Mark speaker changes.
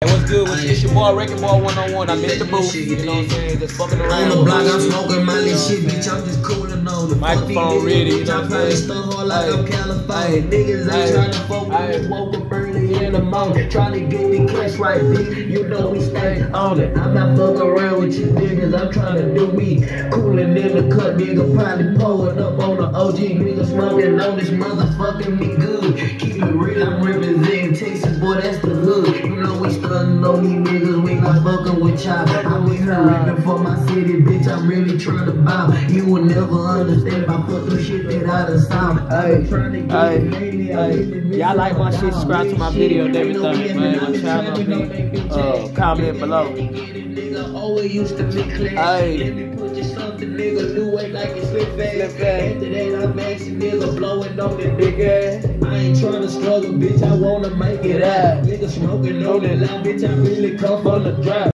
Speaker 1: What's good with you? It's your boy, Wrecking Ball 101. I missed the booth. You know what I'm saying? Just fucking around.
Speaker 2: On the block, I'm smoking my little shit, bitch. I'm just cooling on the
Speaker 1: microphone ready. You know what I'm saying?
Speaker 2: Stuff hard like I'm California. Niggas ain't trying to fuck with woke up early in the morning. Trying to get the cash right, bitch. You know we stay on it. I'm not fucking around with you niggas. I'm trying to do me. Cooling in the cut, nigga. Probably pulling up on the OG. Nigga smoking on this motherfucking me good. Keep it real, I'm representing Texas, boy. That's the hood. You know we stunning on these niggas. We not fucking with y'all. I'm in here rapping for my city, bitch. I'm really trying to bow. You will never understand about fucking shit that I done saw.
Speaker 1: Y'all like my shit, subscribe to my video and everything, man. My channel, comment below.
Speaker 2: Always used to be clear. Let me put you something, nigga. New way like it's slip fast. After that, I'm asking nigga blowing on that big ass. I ain't trying to struggle, bitch. I wanna make it out. Nigga smoking on that loud, bitch. I really come from the drive.